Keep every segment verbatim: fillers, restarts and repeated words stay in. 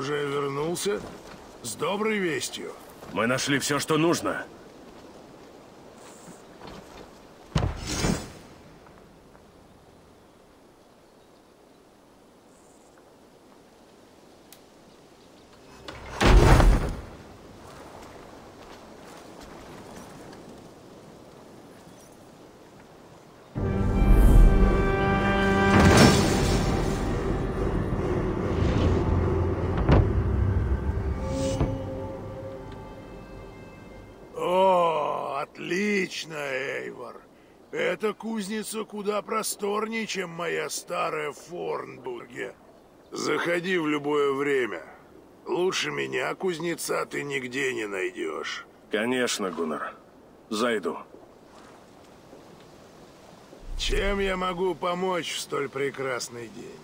уже вернулся? С доброй вестью. Мы нашли все, что нужно. Отлично, Эйвор. Эта кузница куда просторнее, чем моя старая в Форнбурге. Заходи в любое время. Лучше меня, кузнеца, ты нигде не найдешь. Конечно, Гуннар. Зайду. Чем я могу помочь в столь прекрасный день?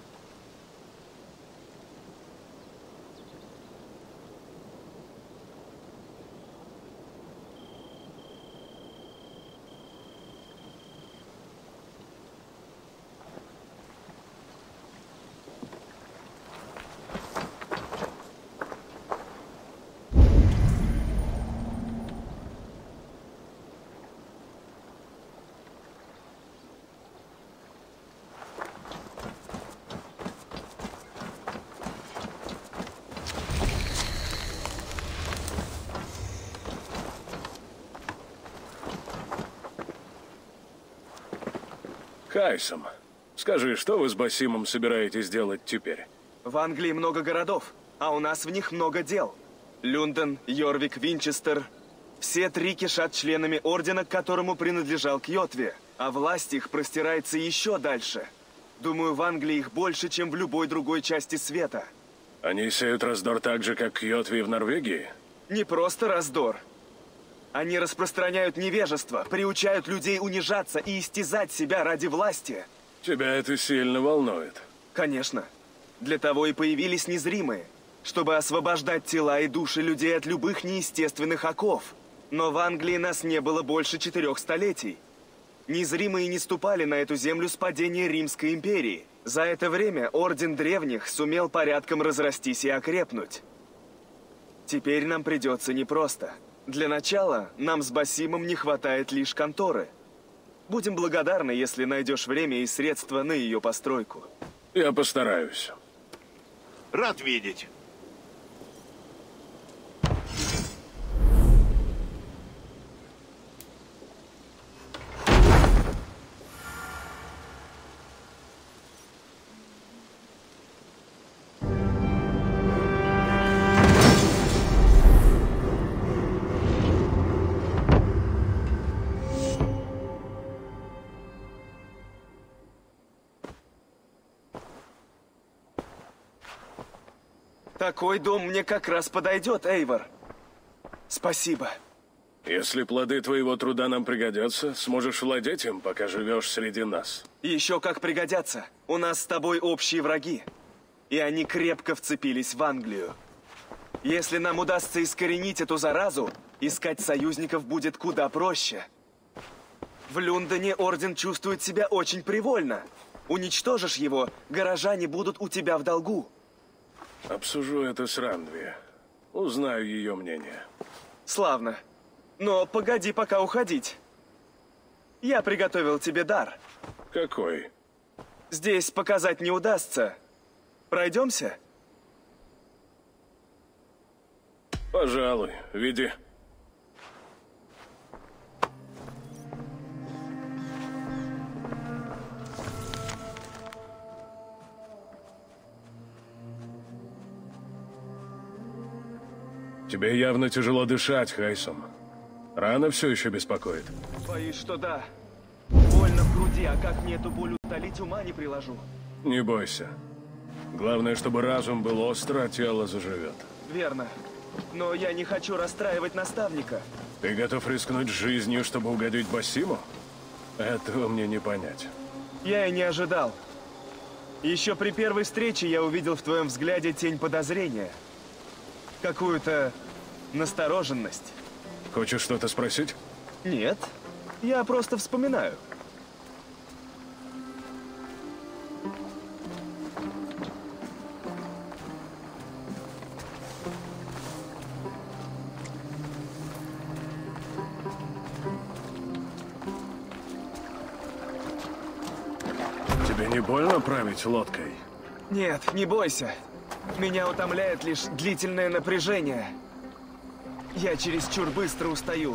Хайсом, скажи, что вы с Басимом собираетесь делать теперь? В Англии много городов, а у нас в них много дел. Люндон, Йорвик, Винчестер. Все три кишат членами ордена, к которому принадлежал Кьотви, а власть их простирается еще дальше. Думаю, в Англии их больше, чем в любой другой части света. Они сеют раздор так же, как Кьотви в Норвегии? Не просто раздор. Они распространяют невежество, приучают людей унижаться и истязать себя ради власти. Тебя это сильно волнует? Конечно. Для того и появились незримые, чтобы освобождать тела и души людей от любых неестественных оков. Но в Англии нас не было больше четырех столетий. Незримые не ступали на эту землю с падения Римской империи. За это время Орден Древних сумел порядком разрастись и окрепнуть. Теперь нам придется непросто. Для начала нам с Басимом не хватает лишь конторы. Будем благодарны, если найдешь время и средства на ее постройку. Я постараюсь. Рад видеть. Такой дом мне как раз подойдет, Эйвор. Спасибо. Если плоды твоего труда нам пригодятся, сможешь владеть им, пока живешь среди нас. Еще как пригодятся. У нас с тобой общие враги. И они крепко вцепились в Англию. Если нам удастся искоренить эту заразу, искать союзников будет куда проще. В Люндоне Орден чувствует себя очень привольно. Уничтожишь его, горожане будут у тебя в долгу. Обсужу это с Рандви. Узнаю ее мнение. Славно. Но погоди пока уходить. Я приготовил тебе дар. Какой? Здесь показать не удастся. Пройдемся? Пожалуй, веди. Тебе явно тяжело дышать, Хайсом. Рана все еще беспокоит? Боюсь, что да. Больно в груди, а как мне эту боль утолить, ума не приложу. Не бойся. Главное, чтобы разум был остро, а тело заживет. Верно. Но я не хочу расстраивать наставника. Ты готов рискнуть жизнью, чтобы угодить Басиму? Этого мне не понять. Я и не ожидал. Еще при первой встрече я увидел в твоем взгляде тень подозрения. Какую-то настороженность. Хочешь что-то спросить? Нет. Я просто вспоминаю. Тебе не больно править лодкой? Нет, не бойся. Меня утомляет лишь длительное напряжение. Я чересчур быстро устаю.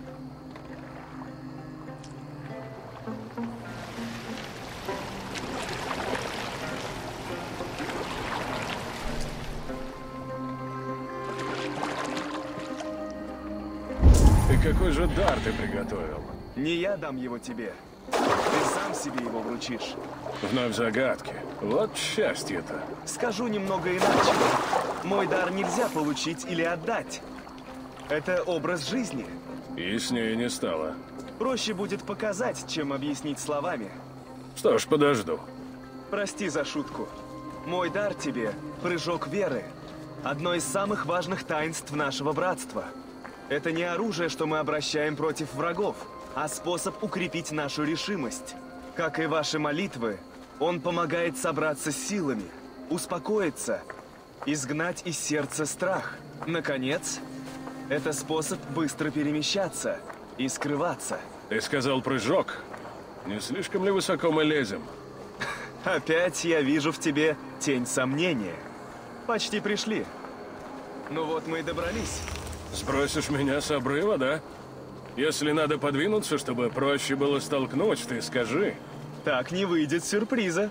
И какой же дар ты приготовил? Не я дам его тебе. Ты сам себе его вручишь. Вновь загадки. Вот счастье-то. Скажу немного иначе. Мой дар нельзя получить или отдать. Это образ жизни. Яснее не стало. Проще будет показать, чем объяснить словами. Что ж, подожду. Прости за шутку. Мой дар тебе — прыжок веры. Одно из самых важных таинств нашего братства. Это не оружие, что мы обращаем против врагов, а способ укрепить нашу решимость. Как и ваши молитвы, он помогает собраться с силами, успокоиться, изгнать из сердца страх. Наконец, это способ быстро перемещаться и скрываться. Ты сказал прыжок. Не слишком ли высоко мы лезем? Опять я вижу в тебе тень сомнения. Почти пришли. Ну вот мы и добрались. Сбросишь меня с обрыва, да? Если надо подвинуться, чтобы проще было столкнуть, ты скажи. Так не выйдет сюрприза.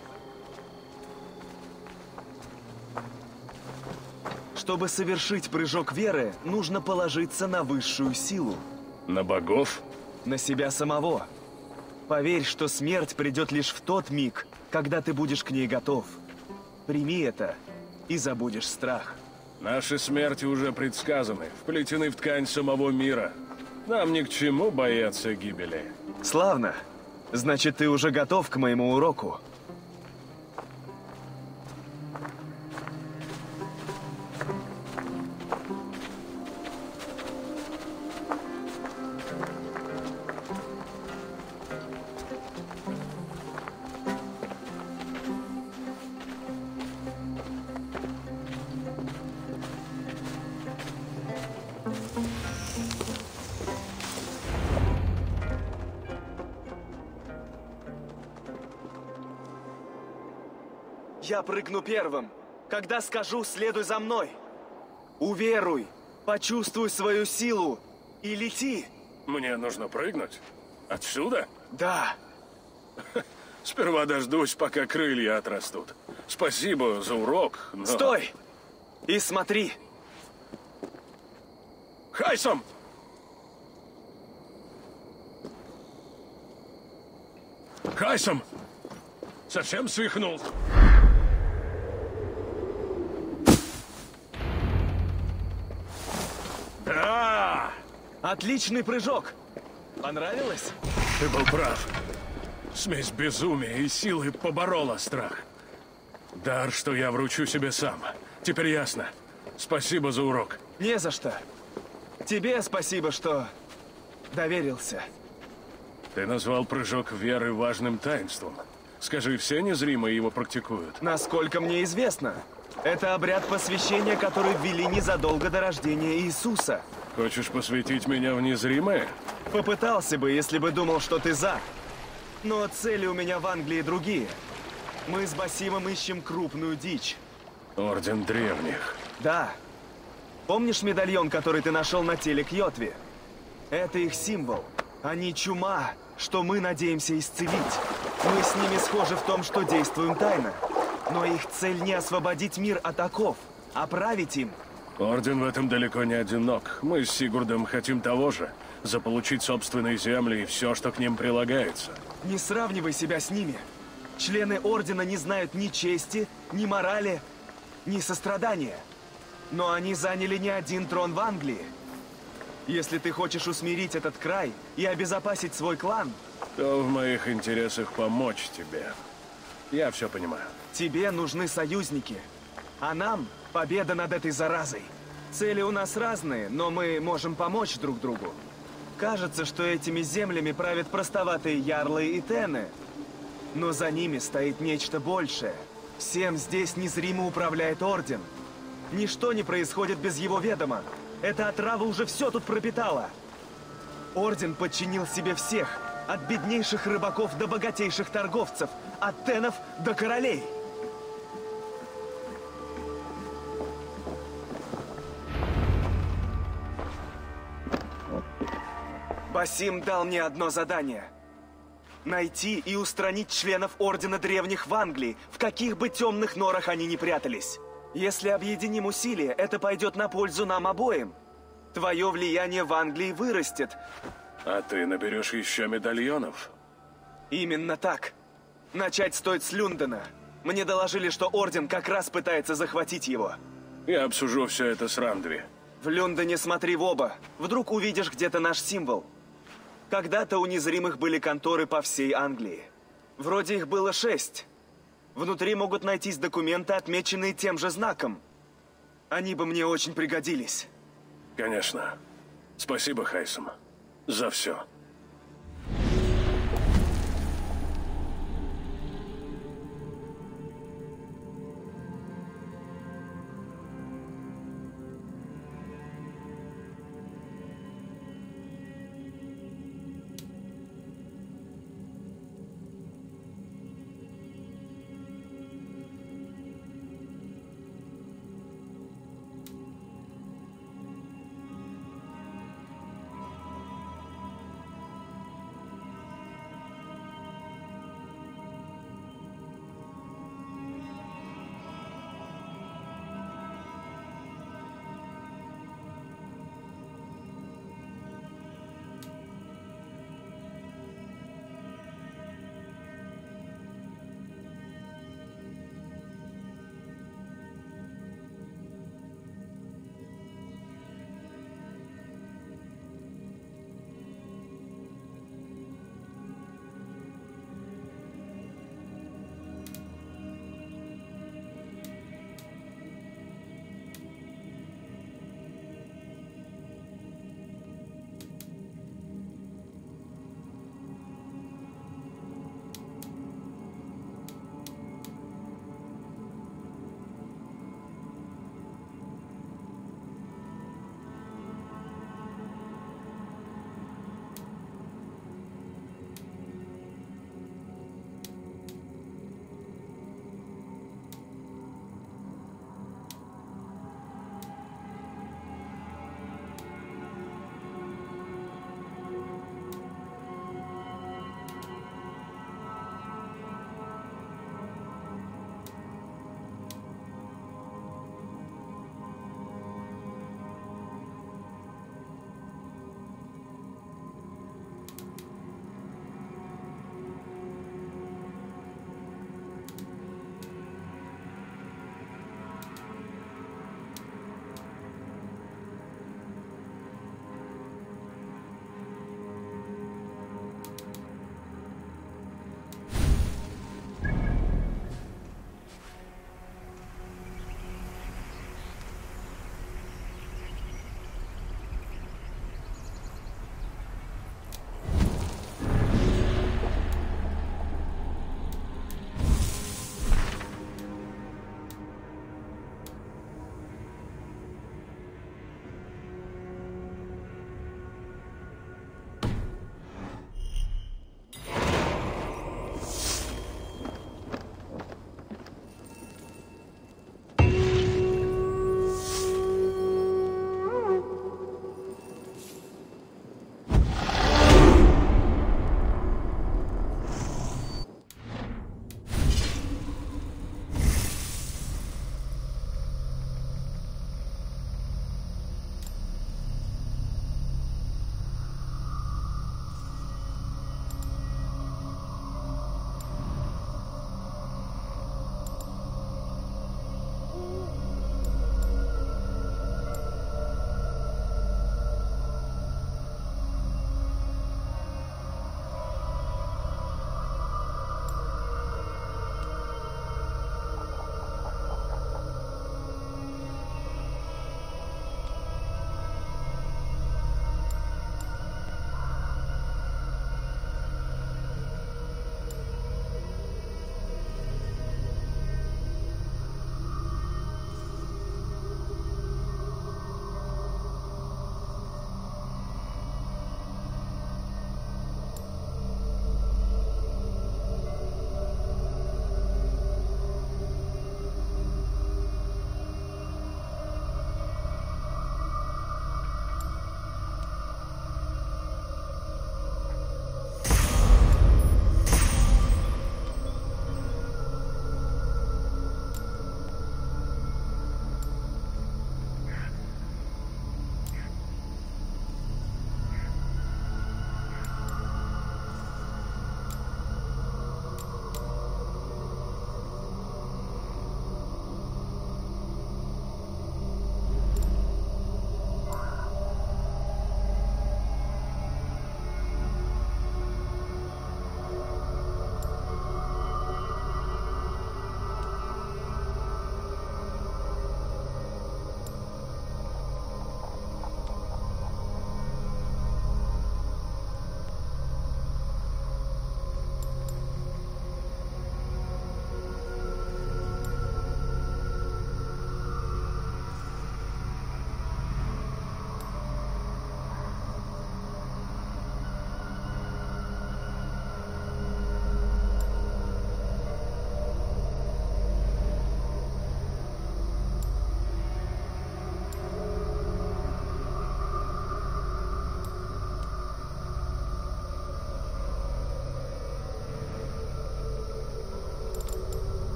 Чтобы совершить прыжок веры, нужно положиться на высшую силу. На богов? На себя самого. Поверь, что смерть придет лишь в тот миг, когда ты будешь к ней готов. Прими это и забудешь страх. Наши смерти уже предсказаны, вплетены в ткань самого мира. Нам ни к чему бояться гибели. Славно. Значит, ты уже готов к моему уроку. Я прыгну первым. Когда скажу, следуй за мной. Уверуй, почувствуй свою силу и лети. Мне нужно прыгнуть? Отсюда? Да. Сперва дождусь, пока крылья отрастут. Спасибо за урок, но... Стой! И смотри. Хайсом! Хайсом! Совсем свихнул? Да! Отличный прыжок. Понравилось? Ты был прав. Смесь безумия и силы поборола страх. Дар, что я вручу себе сам. Теперь ясно. Спасибо за урок. Не за что. Тебе спасибо, что доверился. Ты назвал прыжок веры важным таинством. Скажи, все незримые его практикуют? Насколько мне известно, это обряд посвящения, который ввели незадолго до рождения Иисуса. Хочешь посвятить меня в незримое? Попытался бы, если бы думал, что ты за. Но цели у меня в Англии другие. Мы с Басимом ищем крупную дичь. Орден древних. Да. Помнишь медальон, который ты нашел на теле Кьотви? Это их символ. Они чума, что мы надеемся исцелить. Мы с ними схожи в том, что действуем тайно. Но их цель не освободить мир от оков, а править им. Орден в этом далеко не одинок. Мы с Сигурдом хотим того же. Заполучить собственные земли и все, что к ним прилагается. Не сравнивай себя с ними. Члены Ордена не знают ни чести, ни морали, ни сострадания. Но они заняли не один трон в Англии. Если ты хочешь усмирить этот край и обезопасить свой клан, то в моих интересах помочь тебе. Я все понимаю. Тебе нужны союзники, а нам победа над этой заразой. Цели у нас разные, но мы можем помочь друг другу. Кажется, что этими землями правят простоватые ярлы и тены, но за ними стоит нечто большее. Всем здесь незримо управляет Орден. Ничто не происходит без его ведома. Эта отрава уже все тут пропитала. Орден подчинил себе всех, от беднейших рыбаков до богатейших торговцев, от тенов до королей. Басим дал мне одно задание. Найти и устранить членов Ордена Древних в Англии, в каких бы темных норах они ни прятались. Если объединим усилия, это пойдет на пользу нам обоим. Твое влияние в Англии вырастет. А ты наберешь еще медальонов? Именно так. Начать стоит с Люндена. Мне доложили, что Орден как раз пытается захватить его. Я обсужу все это с Рандви. В Люндене смотри в оба. Вдруг увидишь где-то наш символ. Когда-то у незримых были конторы по всей Англии. Вроде их было шесть. Внутри могут найтись документы, отмеченные тем же знаком. Они бы мне очень пригодились. Конечно. Спасибо, Хайсом, за все.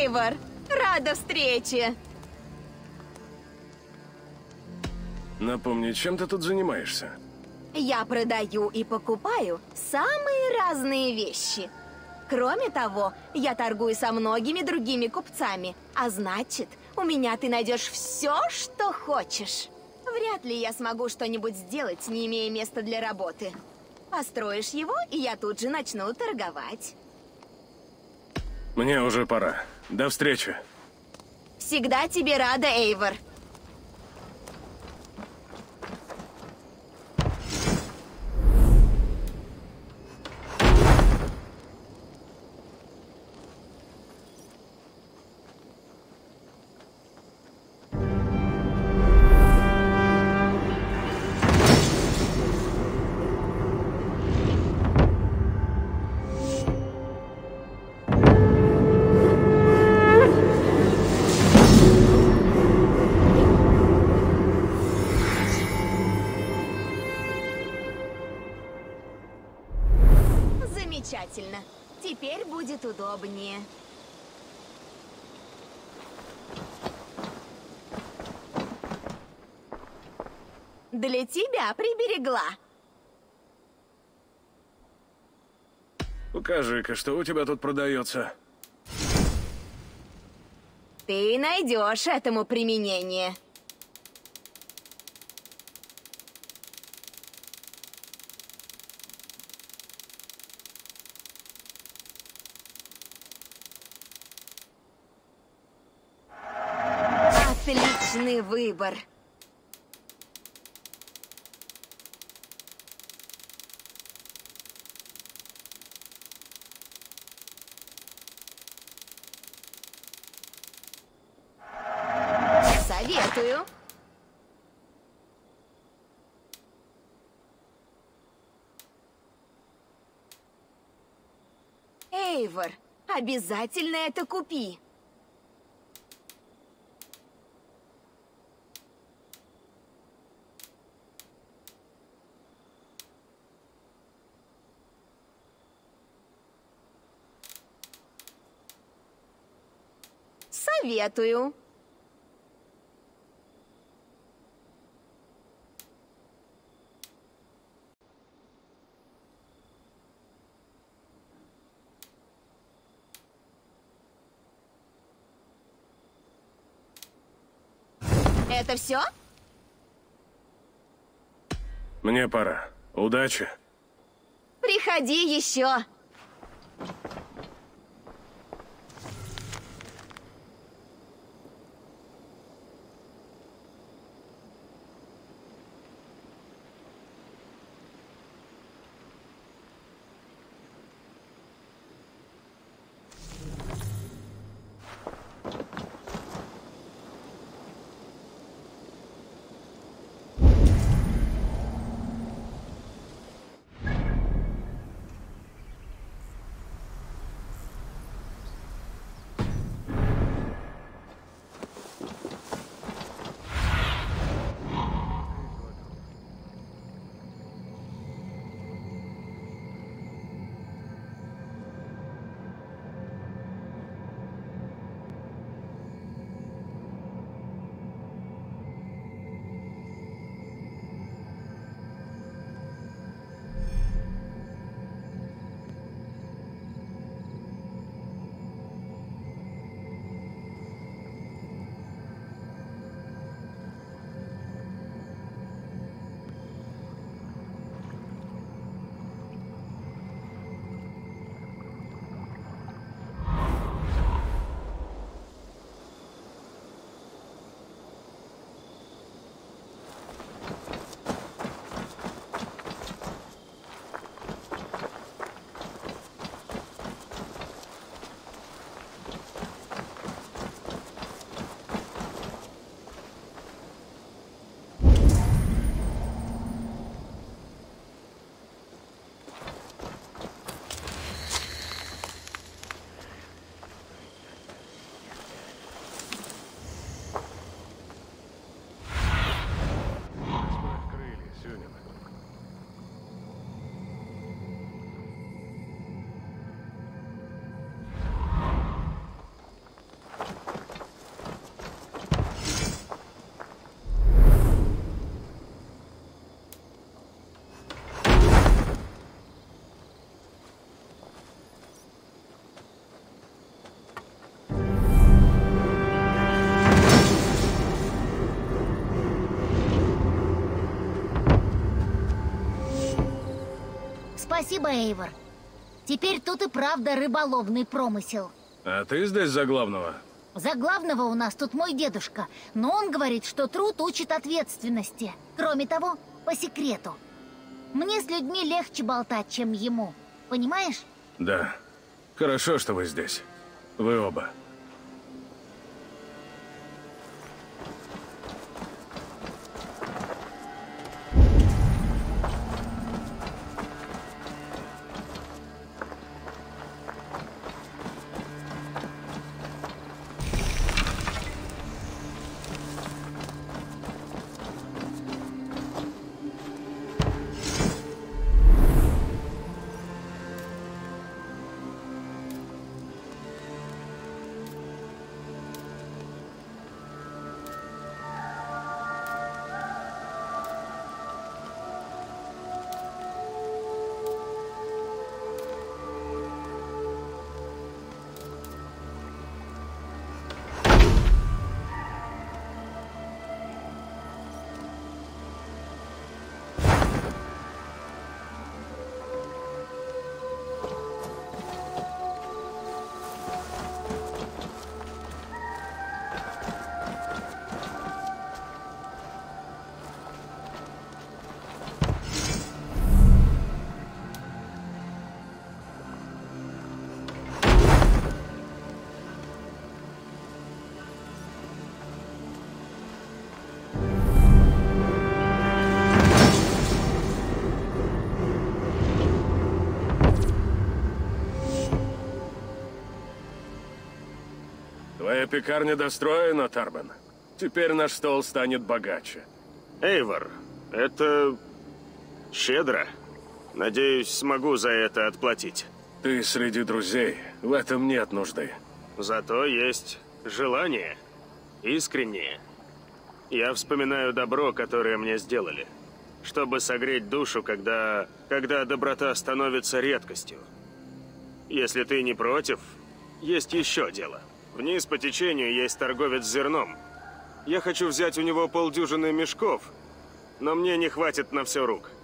Эйвор! Рада встрече! Напомни, чем ты тут занимаешься? Я продаю и покупаю самые разные вещи. Кроме того, я торгую со многими другими купцами, а значит, у меня ты найдешь все, что хочешь. Вряд ли я смогу что-нибудь сделать, не имея места для работы. Построишь его, и я тут же начну торговать. Мне уже пора. До встречи. Всегда тебе рада, Эйвор. Замечательно. Теперь будет удобнее. Для тебя приберегла. Покажи-ка, что у тебя тут продается. Ты найдешь этому применение. Отличный выбор. Советую. Эйвор, обязательно это купи. Советую. Это все? Мне пора. Удачи. Приходи еще. Спасибо, Эйвор. Теперь тут и правда рыболовный промысел. А ты здесь за главного? За главного у нас тут мой дедушка, но он говорит, что труд учит ответственности. Кроме того, по секрету. Мне с людьми легче болтать, чем ему. Понимаешь? Да. Хорошо, что вы здесь. Вы оба. Твоя пекарня достроена, Тарбан. Теперь наш стол станет богаче. Эйвор, это щедро. Надеюсь, смогу за это отплатить. Ты среди друзей. В этом нет нужды. Зато есть желание. Искреннее. Я вспоминаю добро, которое мне сделали. Чтобы согреть душу, когда... когда доброта становится редкостью. Если ты не против, есть еще дело. Вниз по течению есть торговец зерном. Я хочу взять у него полдюжины мешков, но мне не хватит на все рук.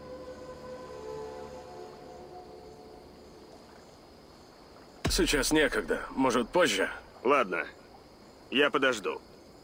Сейчас некогда. Может, позже? Ладно, я подожду.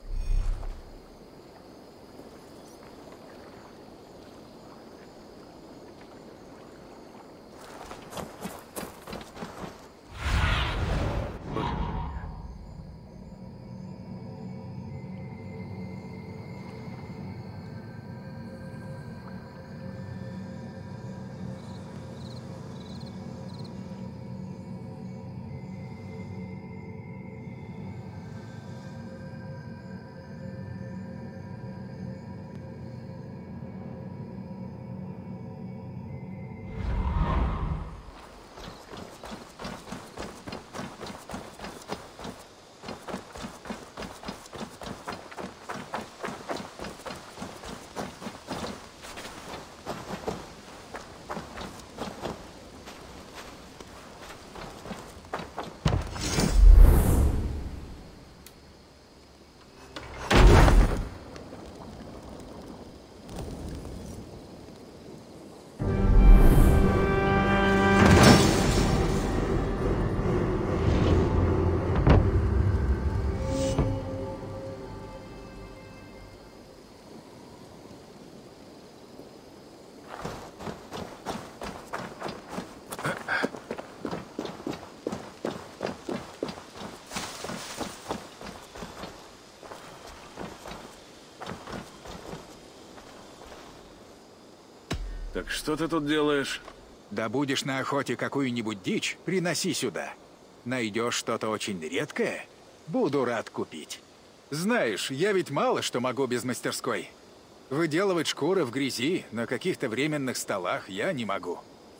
Так что ты тут делаешь? Добудешь на охоте какую-нибудь дичь, приноси сюда. Найдешь что-то очень редкое, буду рад купить. Знаешь, я ведь мало что могу без мастерской. Выделывать шкуры в грязи на каких-то временных столах я не могу.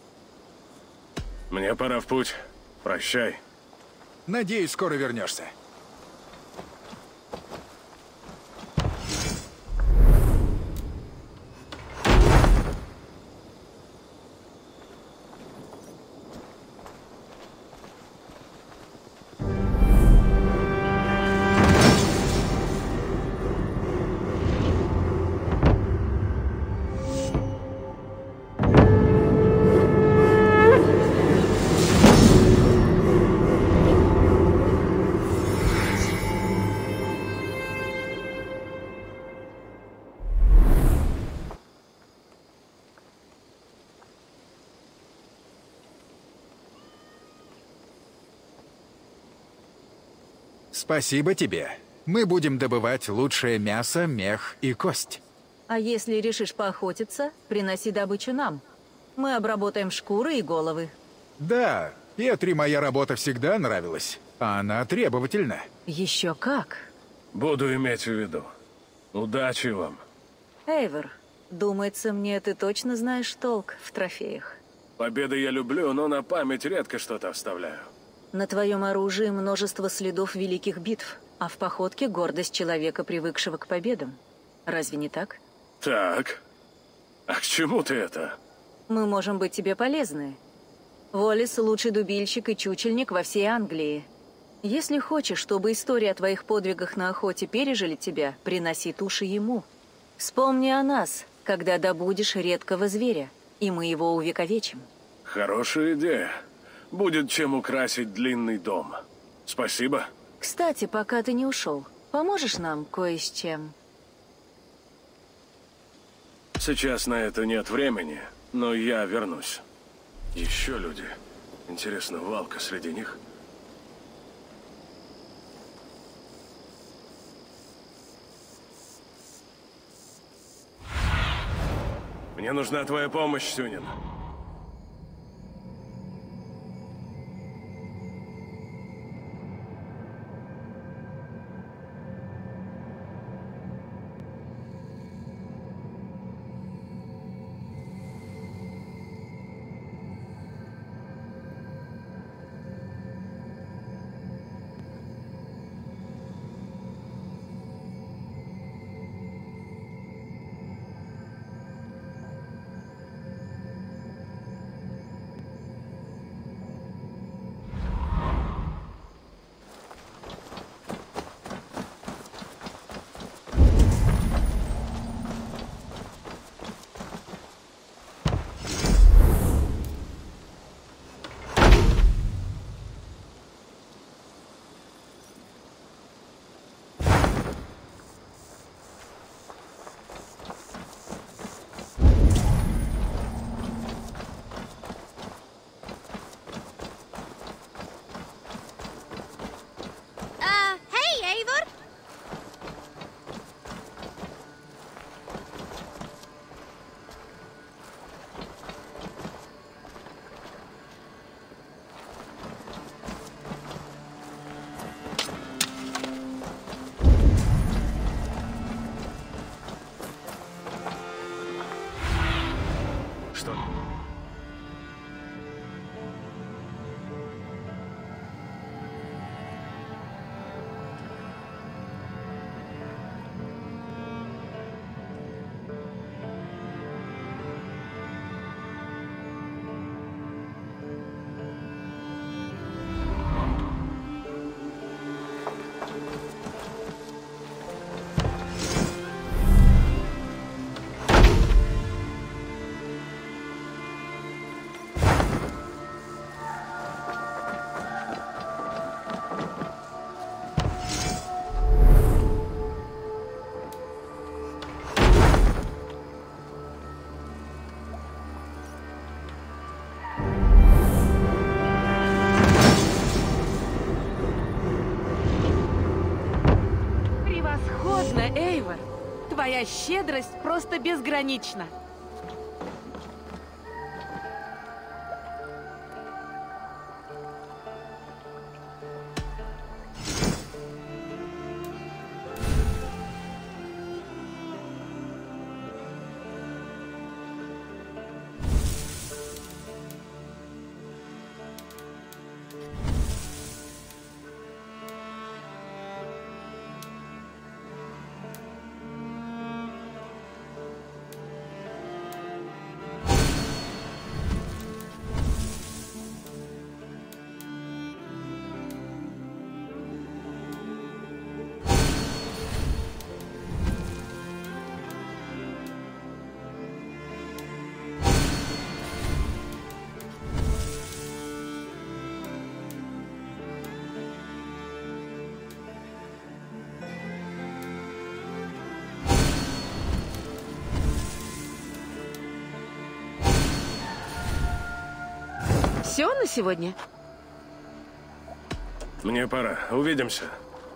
Мне пора в путь. Прощай. Надеюсь, скоро вернешься. Спасибо тебе. Мы будем добывать лучшее мясо, мех и кость. А если решишь поохотиться, приноси добычу нам. Мы обработаем шкуры и головы. Да, Петри моя работа всегда нравилась, а она требовательна. Еще как. Буду иметь в виду. Удачи вам. Эйвор, думается мне, ты точно знаешь толк в трофеях. Победы я люблю, но на память редко что-то оставляю. На твоем оружии множество следов великих битв, а в походке гордость человека, привыкшего к победам. Разве не так? Так. А к чему ты это? Мы можем быть тебе полезны. Волис — лучший дубильщик и чучельник во всей Англии. Если хочешь, чтобы история о твоих подвигах на охоте пережили тебя, приноси туши ему. Вспомни о нас, когда добудешь редкого зверя, и мы его увековечим. Хорошая идея. Будет чем украсить длинный дом. Спасибо. Кстати, пока ты не ушел, поможешь нам кое с чем? Сейчас на это нет времени, но я вернусь. Еще люди. Интересно, Валка среди них? Мне нужна твоя помощь, Сюнин. Что? Эйвор, твоя щедрость просто безгранична. Все на сегодня? Мне пора. Увидимся.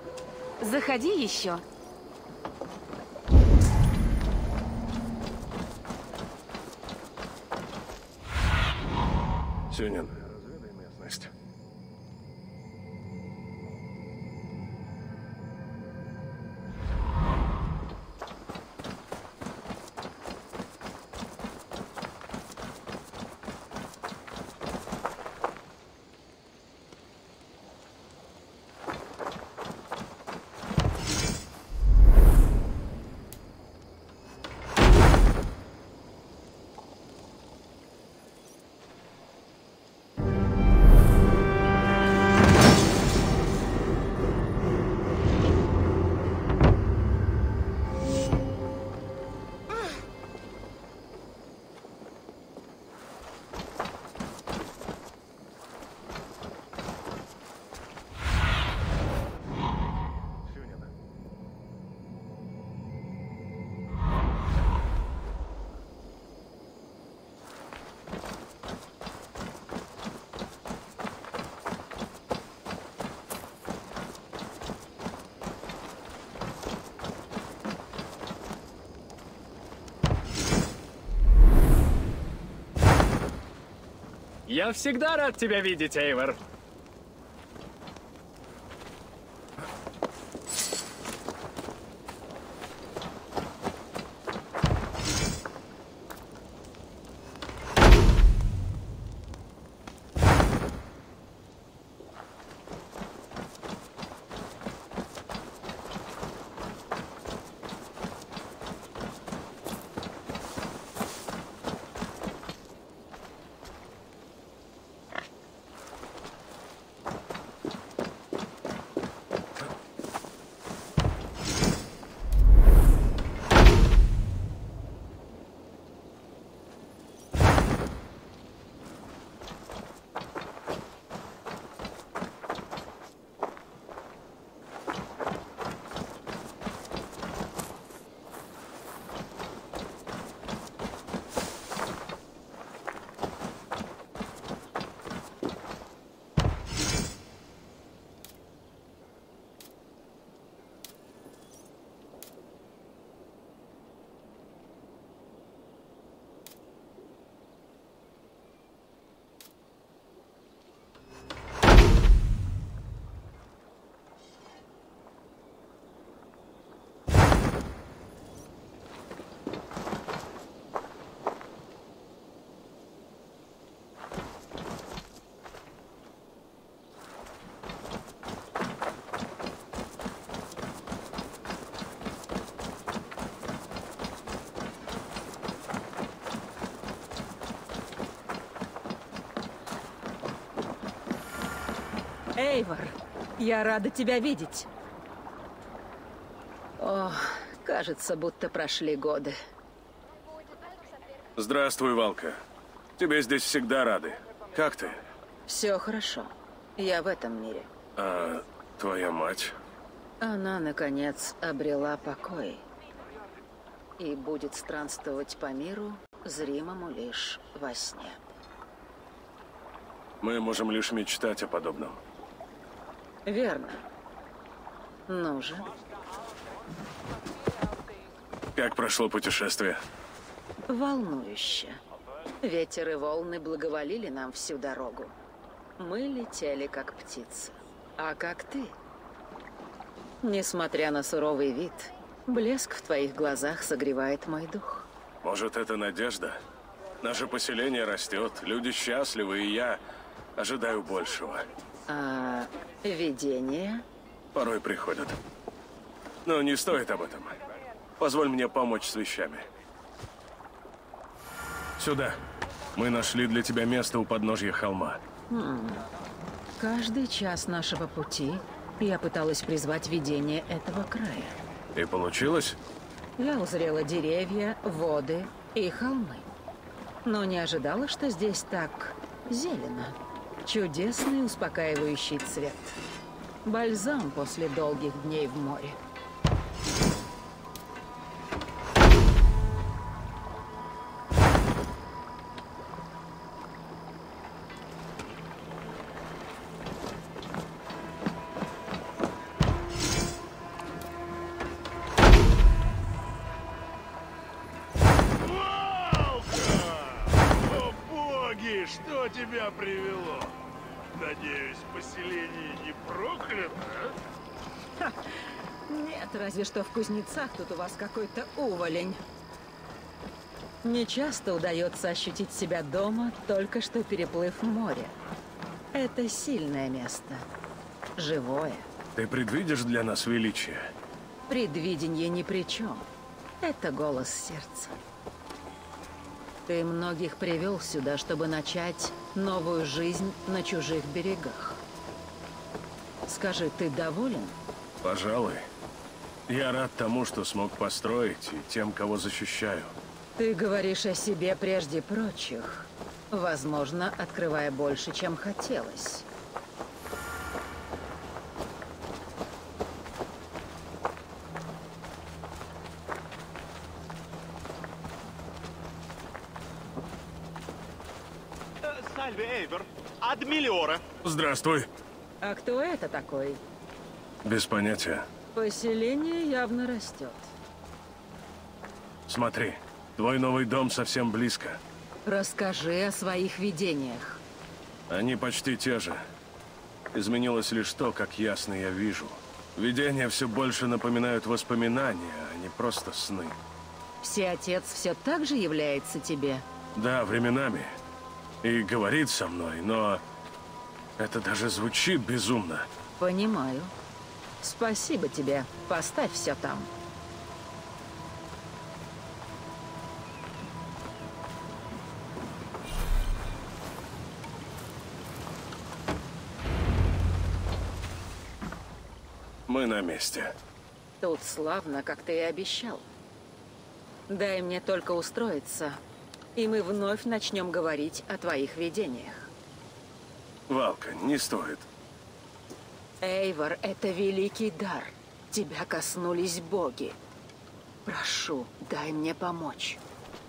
Заходи еще. Сюнин, разведай местность. Я всегда рад тебя видеть, Эйвор. Эйвор, я рада тебя видеть. О, кажется, будто прошли годы. Здравствуй, Валка. Тебе здесь всегда рады. Как ты? Все хорошо. Я в этом мире. А твоя мать? Она, наконец, обрела покой. И будет странствовать по миру, зримому лишь во сне. Мы можем лишь мечтать о подобном. Верно. Ну же. Как прошло путешествие? Волнующе. Ветер и волны благоволили нам всю дорогу. Мы летели, как птицы. А как ты? Несмотря на суровый вид, блеск в твоих глазах согревает мой дух. Может, это надежда? Наше поселение растет, люди счастливы, и я ожидаю большего. А видение? Порой приходят. Но не стоит об этом. Позволь мне помочь с вещами. Сюда. Мы нашли для тебя место у подножья холма. Хм. Каждый час нашего пути я пыталась призвать видение этого края. И получилось? Я узрела деревья, воды и холмы. Но не ожидала, что здесь так зелено. Чудесный успокаивающий цвет. Бальзам после долгих дней в море. поселение не проклято, а? Нет, разве что в кузнецах тут у вас какой-то уволень. Не часто удается ощутить себя дома, только что переплыв море. Это сильное место. Живое. Ты предвидишь для нас величие? Предвидение ни при чем. Это голос сердца. Ты многих привел сюда, чтобы начать новую жизнь на чужих берегах. Скажи, ты доволен? Пожалуй. Я рад тому, что смог построить, и тем, кого защищаю. Ты говоришь о себе прежде прочих. Возможно, открывая больше, чем хотелось. Сальве Эйвор, Адмиллиора. Здравствуй. А кто это такой? Без понятия. Поселение явно растет. Смотри, твой новый дом совсем близко. Расскажи о своих видениях. Они почти те же. Изменилось лишь то, как ясно я вижу. Видения все больше напоминают воспоминания, а не просто сны. Всеотец все так же является тебе? Да, временами. И говорит со мной, но это даже звучит безумно. Понимаю. Спасибо тебе. Поставь все там. Мы на месте. Тут славно, как ты и обещал. Дай мне только устроиться, и мы вновь начнем говорить о твоих видениях. Валка, не стоит. Эйвор, это великий дар. Тебя коснулись боги. Прошу, дай мне помочь.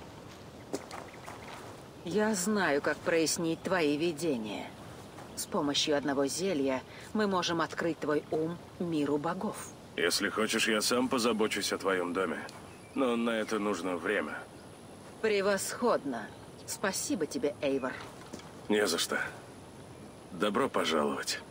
Я знаю, как прояснить твои видения. С помощью одного зелья мы можем открыть твой ум миру богов. Если хочешь, я сам позабочусь о твоем доме. Но на это нужно время. Превосходно. Спасибо тебе, Эйвор. Не за что. Добро пожаловать.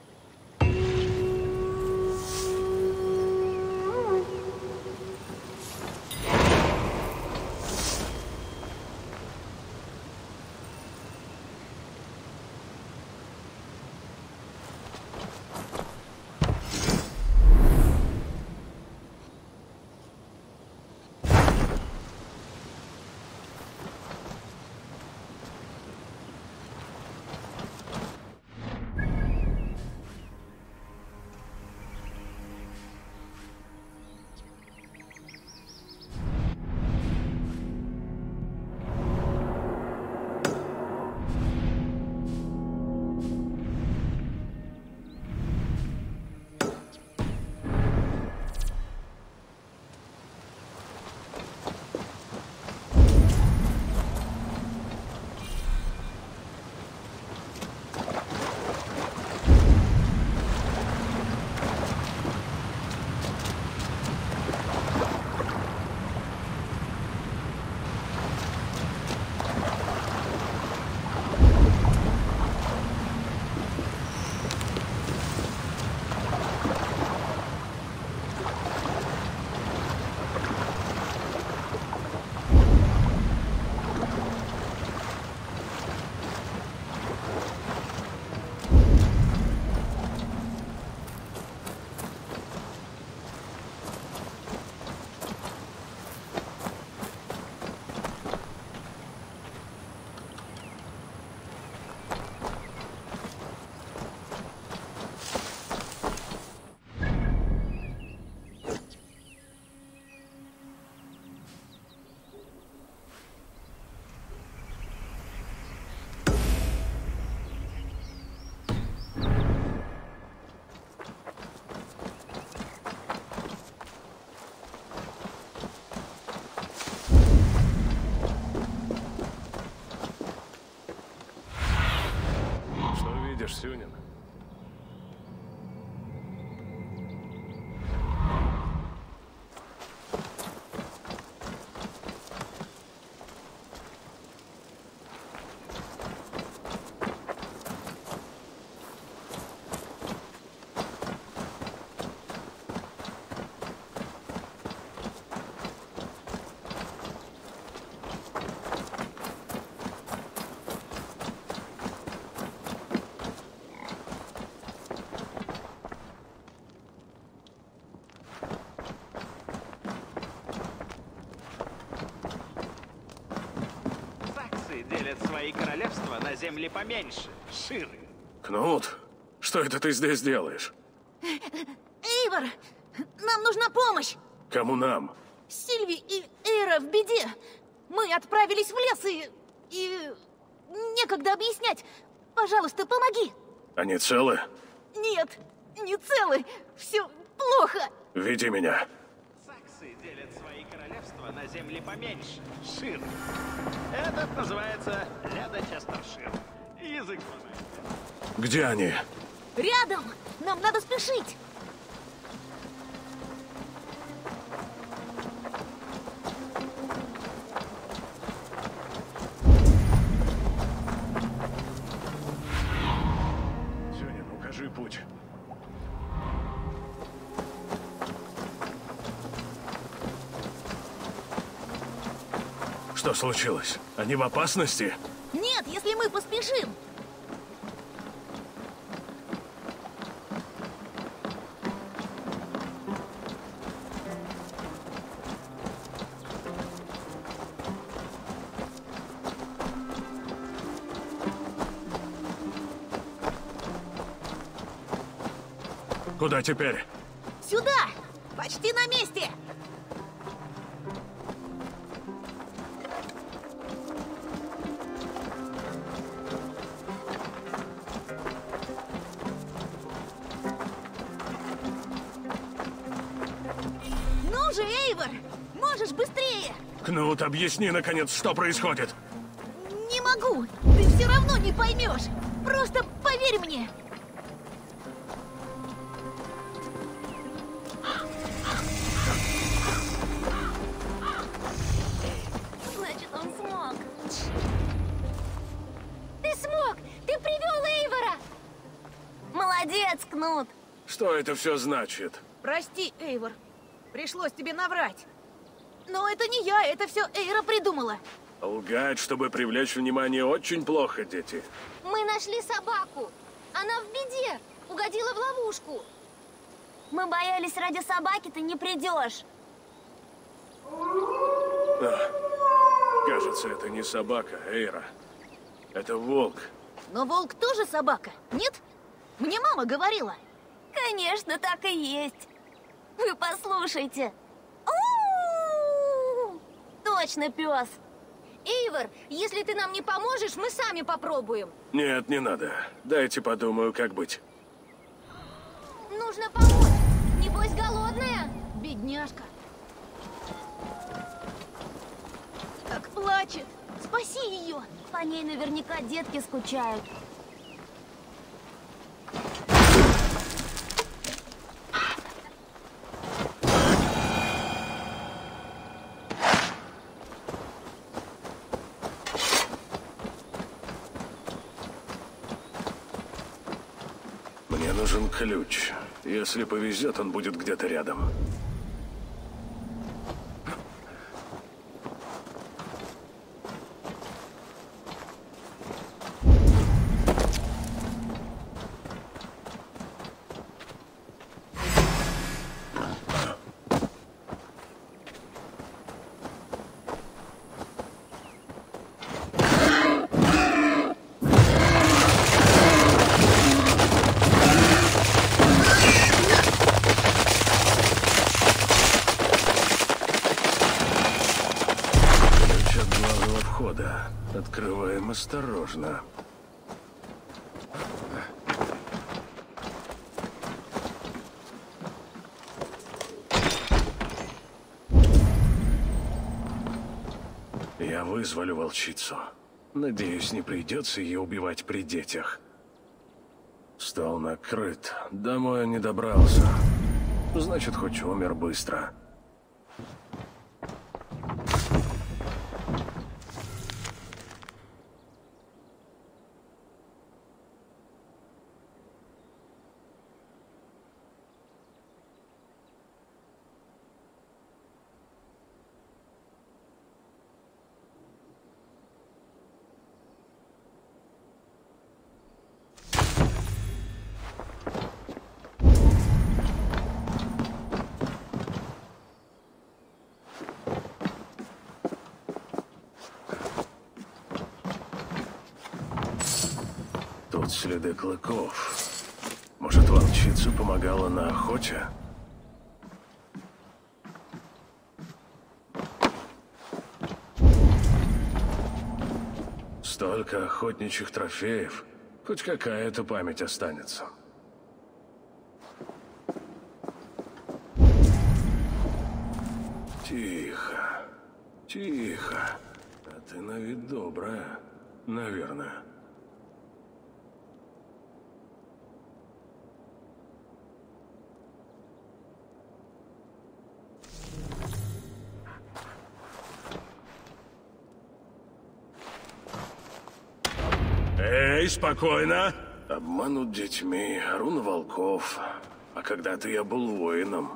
Сюнин. свои королевства на земли поменьше, шире. Кнут, что это ты здесь делаешь? Эйвор, нам нужна помощь! Кому нам? Сильви и Эйра в беде. Мы отправились в лес и... и... некогда объяснять. Пожалуйста, помоги. Они целы? Нет, не целы. Все плохо. Веди меня. Саксы делят свои королевства на земли поменьше, шире. Этот называется Лядочестершир. Язык знаете. Где они? Рядом. Нам надо спешить. Сюнин, укажи путь. Что случилось? Они в опасности? Нет, если мы поспешим. Куда теперь? Сюда! Почти на месте! Ну же, Эйвор! Можешь быстрее! Кнут, объясни, наконец, что происходит. Не могу! Ты все равно не поймешь! Просто поверь мне! Значит, он смог. Ты смог! Ты привел Эйвора! Молодец, Кнут! Что это все значит? Прости, Эйвор. Пришлось тебе наврать. Но это не я, это все Эйра придумала. Лгать, чтобы привлечь внимание, очень плохо, дети. Мы нашли собаку. Она в беде. Угодила в ловушку. Мы боялись, ради собаки ты не придешь. А, кажется, это не собака, Эйра. Это волк. Но волк тоже собака, нет? Мне мама говорила. Конечно, так и есть. Вы послушайте. У-у-у! Точно, пес. Эйвор, если ты нам не поможешь, мы сами попробуем. Нет, не надо. Дайте подумаю, как быть. Нужно помочь. Небось, голодная? Бедняжка. Как плачет. Спаси ее. По ней наверняка детки скучают. Мне нужен ключ. Если повезет, он будет где-то рядом. Открываем осторожно. Я вызволю волчицу. Надеюсь, не придется ее убивать при детях. Стол накрыт. Домой он не добрался. Значит, хоть умер быстро. следы клыков. Может, волчица помогала на охоте? Столько охотничьих трофеев. Хоть какая-то память останется. Тихо, тихо. А ты на вид добрая, наверное. Эй, спокойно! Обманут детьми, руна волков. А когда-то я был воином.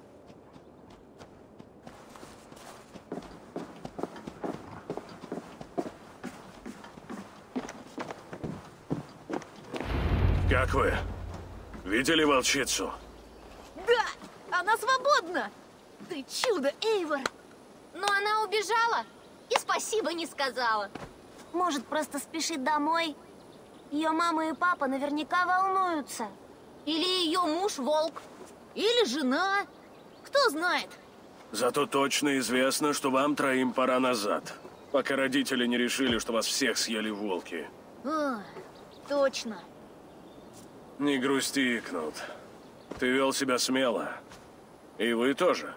Как вы? Видели волчицу? Да, она свободна! Ты чудо, Эйвор! Но она убежала и спасибо не сказала. Может, просто спешит домой? Ее мама и папа наверняка волнуются. Или ее муж волк. Или жена. Кто знает. Зато точно известно, что вам троим пора назад. Пока родители не решили, что вас всех съели волки. А, точно. Не грусти, Кнут. Ты вел себя смело. И вы тоже.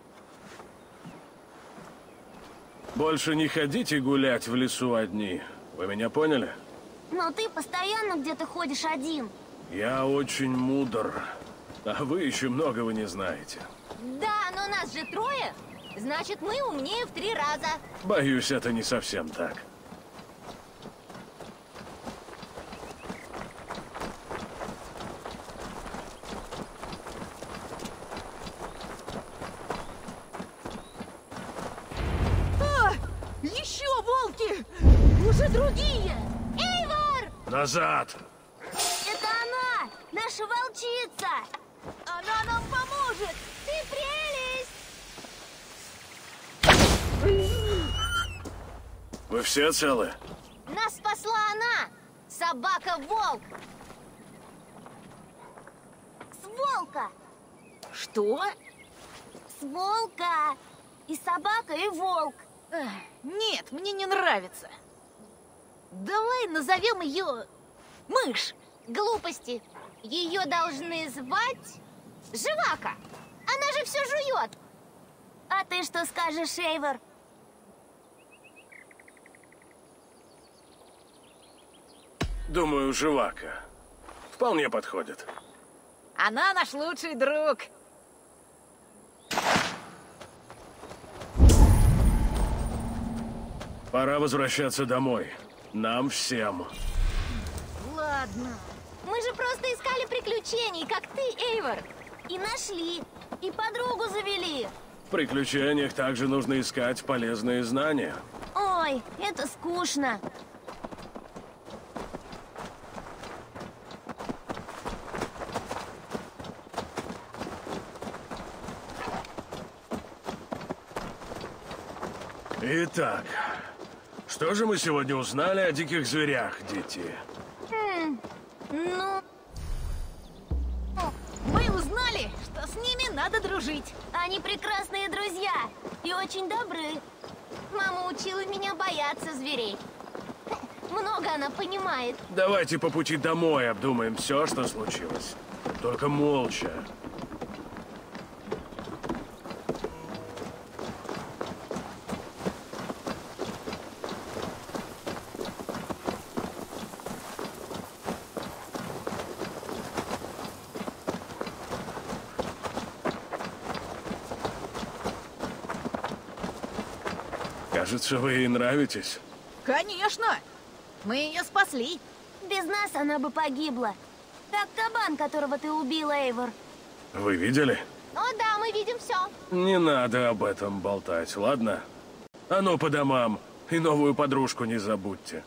Больше не ходите гулять в лесу одни. Вы меня поняли? Но ты постоянно где-то ходишь один. Я очень мудр. А вы еще многого не знаете. Да, но нас же трое. Значит, мы умнее в три раза. Боюсь, это не совсем так. Еще волки! Уже другие! Эйвор! Назад! Это она! Наша волчица! Она нам поможет! Ты прелесть! Вы все целы? Нас спасла она! Собака-волк! С волка! Что? С волка! И собака, и волк! Эх, нет, мне не нравится. Давай назовем ее мышь. Глупости. Ее должны звать Живака. Она же все жует. А ты что скажешь, Эйвор? Думаю, Живака. Вполне подходит. Она наш лучший друг. Пора возвращаться домой. Нам всем. Ладно. Мы же просто искали приключений, как ты, Эйвор. И нашли. И подругу завели. В приключениях также нужно искать полезные знания. Ой, это скучно. Итак, что же мы сегодня узнали о диких зверях, дети? Хм, ну... Мы узнали, что с ними надо дружить. Они прекрасные друзья и очень добры. Мама учила меня бояться зверей. Много она понимает. Давайте по пути домой обдумаем все, что случилось. Только молча. Кажется, вы ей нравитесь. Конечно. Мы ее спасли. Без нас она бы погибла. Как кабан, которого ты убил, Эйвор. Вы видели? О да, мы видим все. Не надо об этом болтать, ладно? А ну по домам. И новую подружку не забудьте.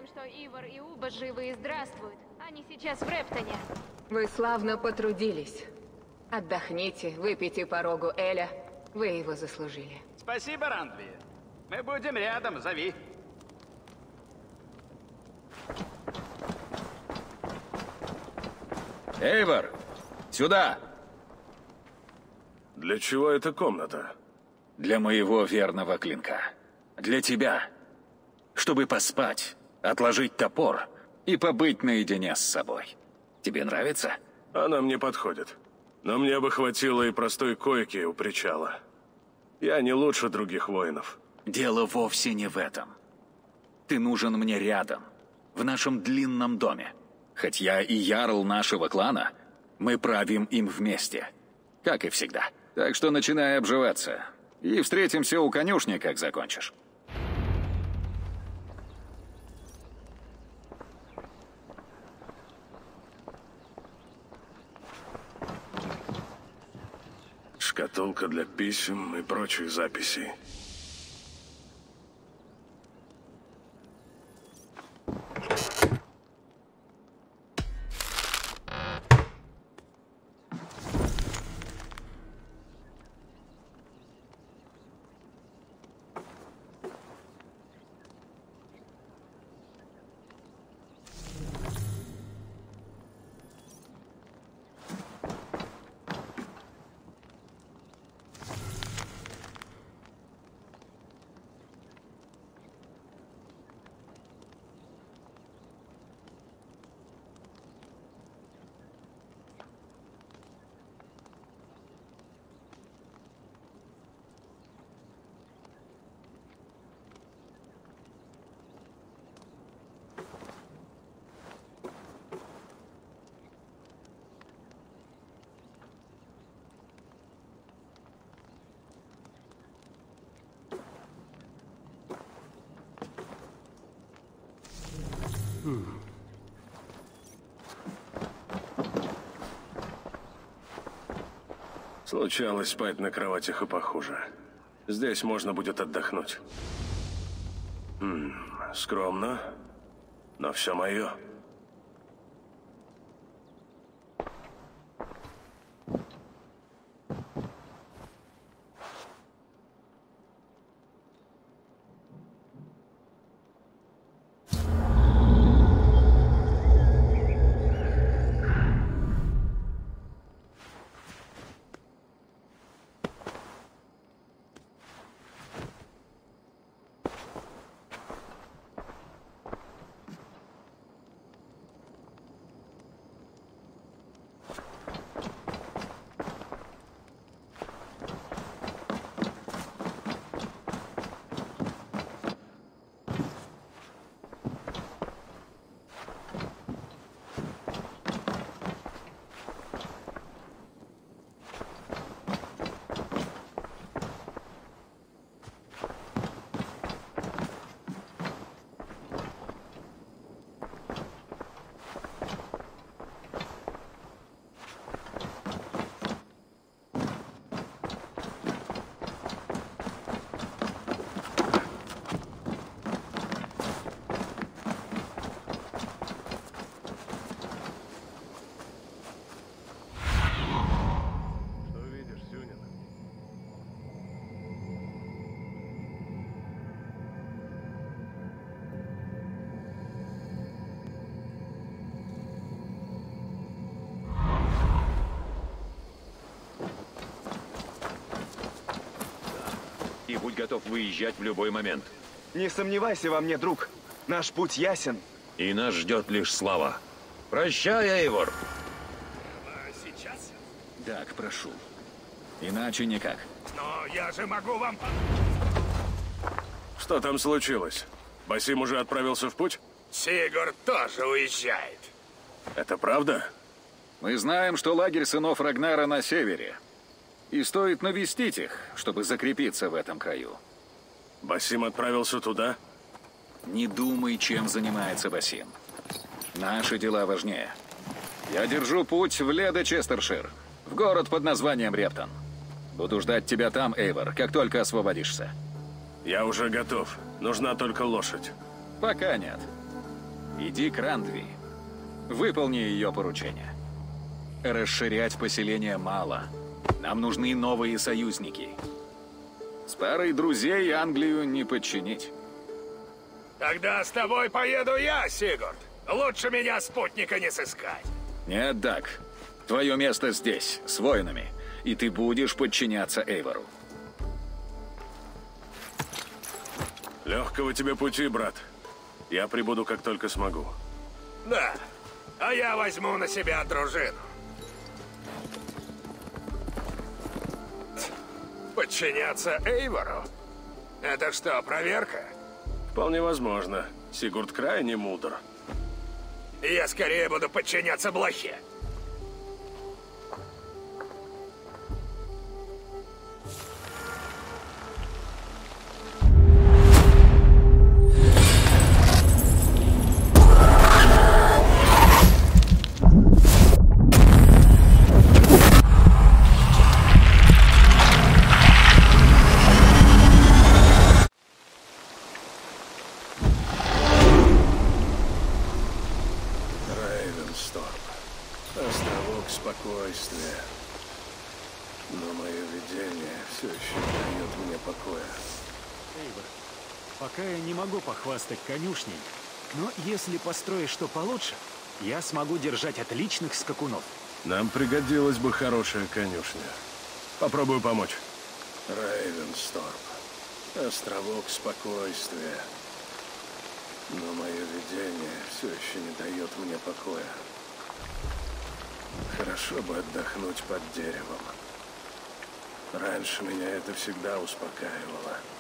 что Ивар и Уба живы и здравствуют. Они сейчас в Рептоне. Вы славно потрудились. Отдохните, выпейте по рогу Эля. Вы его заслужили. Спасибо, Рандви. Мы будем рядом, зови. Эйвор, сюда! Для чего эта комната? Для моего верного клинка. Для тебя. Чтобы поспать, отложить топор и побыть наедине с собой. Тебе нравится? Она мне подходит. Но мне бы хватило и простой койки у причала. Я не лучше других воинов. Дело вовсе не в этом. Ты нужен мне рядом, в нашем длинном доме. Хоть я и ярл нашего клана, мы правим им вместе. Как и всегда. Так что начинай обживаться. И встретимся у конюшни, как закончишь. Шкатулка для писем и прочих записей. Случалось спать на кроватях и похуже. Здесь можно будет отдохнуть. М -м, скромно, но все мое. И будь готов выезжать в любой момент. Не сомневайся во мне, друг. Наш путь ясен. И нас ждет лишь слава. Прощай, Эйвор. А сейчас? Так, прошу. Иначе никак. Но я же могу вам... Что там случилось? Басим уже отправился в путь? Сигурд тоже уезжает. Это правда? Мы знаем, что лагерь сынов Рагнара на севере. И стоит навестить их, чтобы закрепиться в этом краю. Басим отправился туда? Не думай, чем занимается Басим. Наши дела важнее. Я держу путь в Ледо-Честершир, в город под названием Рептон. Буду ждать тебя там, Эйвор, как только освободишься. Я уже готов. Нужна только лошадь. Пока нет. Иди к Рандви. Выполни ее поручение. Расширять поселение мало. Нам нужны новые союзники. С парой друзей Англию не подчинить. Тогда с тобой поеду я, Сигурд. Лучше меня спутника не сыскать. Нет, Даг. Твое место здесь, с воинами. И ты будешь подчиняться Эйвору. Легкого тебе пути, брат. Я прибуду, как только смогу. Да, а я возьму на себя дружину. Подчиняться Эйвору? Это что, проверка? Вполне возможно. Сигурд крайне мудр. Я скорее буду подчиняться блохе. Островок спокойствия. Но мое видение все еще не дает мне покоя. Эйвор, пока я не могу похвастать конюшней, но если построишь что получше, я смогу держать отличных скакунов. Нам пригодилась бы хорошая конюшня. Попробую помочь. Рейвенсторп. Островок спокойствия. Но мое видение все еще не дает мне покоя. Хорошо бы отдохнуть под деревом. Раньше меня это всегда успокаивало.